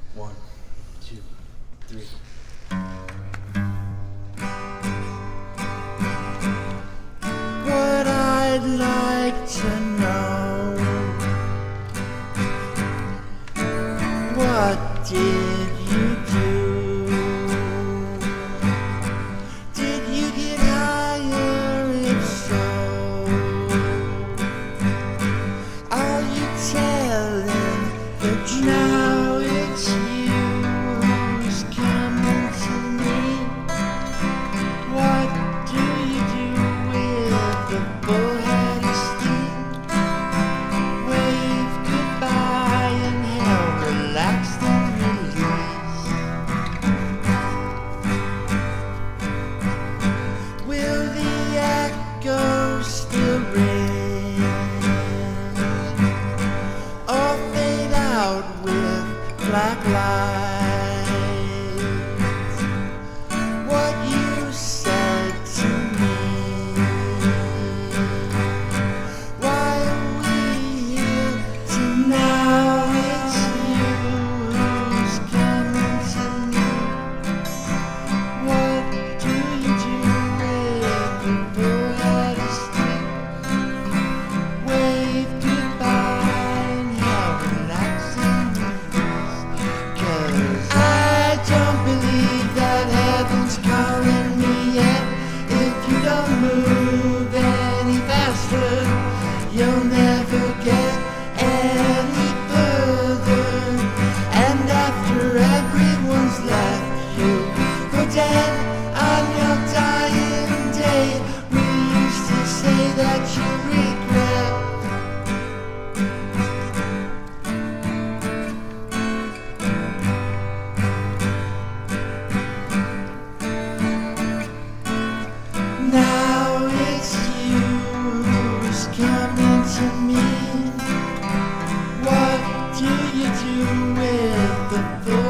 One, two, three. What I'd like to know, what did you do? Did you get higher? If so, are you telling the truth? Now it's you who's coming to me. What do you do with the bullhead of steam? Wave goodbye and hell, relaxed and released. Will the echo still ring, or fade out with black lights? What you said to me, why are we here tonight? Now it's you who's coming to me. What do you do with the bullhead of steam? Wave goodbye and how relaxing it is. 'Cause I don't believe that heaven's calling me yet. If you don't move any faster, you'll never get any further. And after everyone's left you for dead on your dying day, we used to say that you regret. Now it's you who's coming to me. What do you do with the